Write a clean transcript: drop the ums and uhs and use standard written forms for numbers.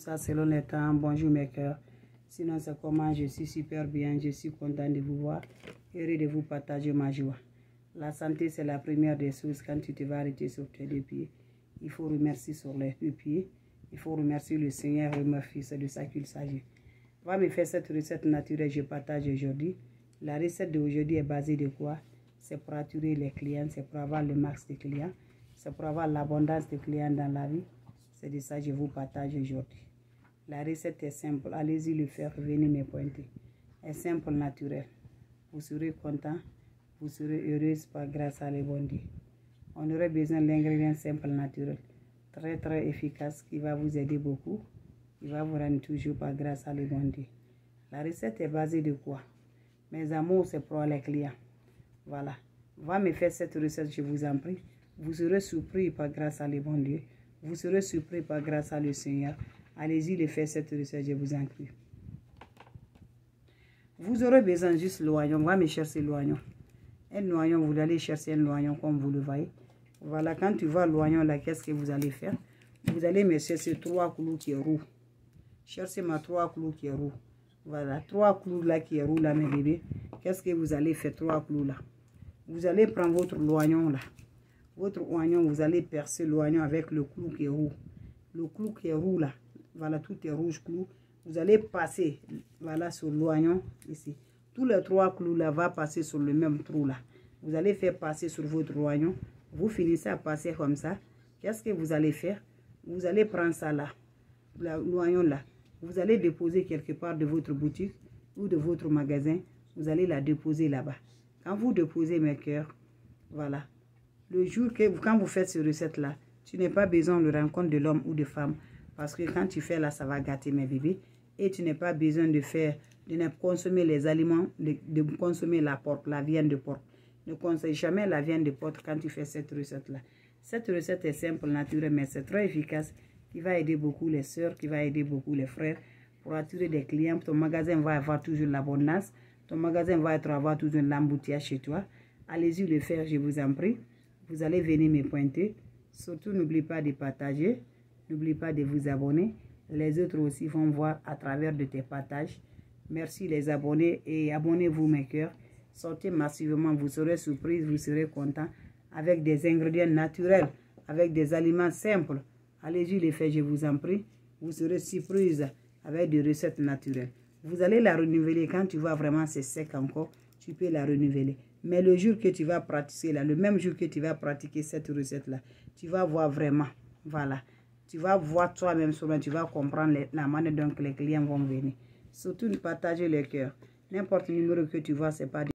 Ça selon les temps. Bonjour mes cœurs. Sinon c'est comment? Je suis super bien. Je suis content de vous voir. Heureux de vous partager ma joie. La santé c'est la première des choses. Quand tu te vas arrêter sur tes deux pieds, il faut remercier sur les deux pieds. Il faut remercier le Seigneur et mon Fils. C'est de ça qu'il s'agit. On va me faire cette recette naturelle que je partage aujourd'hui. La recette d'aujourd'hui est basée de quoi? C'est pour attirer les clients, c'est pour avoir le max de clients, c'est pour avoir l'abondance de clients dans la vie. C'est de ça que je vous partage aujourd'hui. La recette est simple, allez-y le faire, venez me pointer. Elle est simple, naturelle. Vous serez content, vous serez heureuse grâce à les bon Dieu. On aurait besoin d'ingrédients simples, naturels, très efficaces, qui va vous aider beaucoup. Il va vous rendre toujours par grâce à les bon Dieu. La recette est basée de quoi? Mes amours, c'est pour les clients. Voilà. Va me faire cette recette, je vous en prie. Vous serez surpris par grâce à les bon Dieu. Vous serez surpris par grâce à le Seigneur. Allez-y de faire cette recette, je vous en prie. Vous aurez besoin juste l'oignon. Va me chercher l'oignon. Un oignon, vous allez chercher un oignon comme vous le voyez. Voilà, quand tu vois l'oignon là, qu'est-ce que vous allez faire? Vous allez me chercher 3 clous qui est roux. Cherchez ma 3 clous qui est roux. Voilà, 3 clous là qui est roux là, mes bébés. Qu'est-ce que vous allez faire 3 clous là? Vous allez prendre votre oignon là. Votre oignon, vous allez percer l'oignon avec le clou qui est roux. Le clou qui est roux là. Voilà, tout est rouge clou. Vous allez passer, voilà, sur l'oignon ici. Tous les 3 clous là vont passer sur le même trou là. Vous allez faire passer sur votre oignon. Vous finissez à passer comme ça. Qu'est-ce que vous allez faire? Vous allez prendre ça là. L'oignon là. Vous allez déposer quelque part de votre boutique ou de votre magasin. Vous allez la déposer là-bas. Quand vous déposez, mes cœurs, voilà. Le jour que quand vous faites cette recette-là, tu n'as pas besoin de rencontre de l'homme ou de femme. Parce que quand tu fais là, ça va gâter mes bébés. Et tu n'as pas besoin de consommer les aliments, de consommer la porc, la viande de porc. Ne conseille jamais la viande de porc quand tu fais cette recette-là. Cette recette est simple, naturelle, mais c'est très efficace. Qui va aider beaucoup les soeurs, qui va aider beaucoup les frères. Pour attirer des clients, ton magasin va avoir toujours l'abondance. Ton magasin va avoir toujours l'embouteillage chez toi. Allez-y le faire, je vous en prie. Vous allez venir me pointer. Surtout, n'oubliez pas de partager. N'oubliez pas de vous abonner. Les autres aussi vont voir à travers de tes partages. Merci les abonnés et abonnez-vous mes cœurs. Sortez massivement, vous serez surpris, vous serez content. Avec des ingrédients naturels, avec des aliments simples. Allez-y les faire, je vous en prie. Vous serez surprise avec des recettes naturelles. Vous allez la renouveler quand tu vois vraiment c'est sec encore. Tu peux la renouveler. Mais le jour que tu vas pratiquer là, le même jour que tu vas pratiquer cette recette là, tu vas voir vraiment. Voilà. Tu vas voir toi-même souvent, tu vas comprendre la manière dont les clients vont venir. Surtout, partager le cœur. N'importe le numéro que tu vois, c'est pas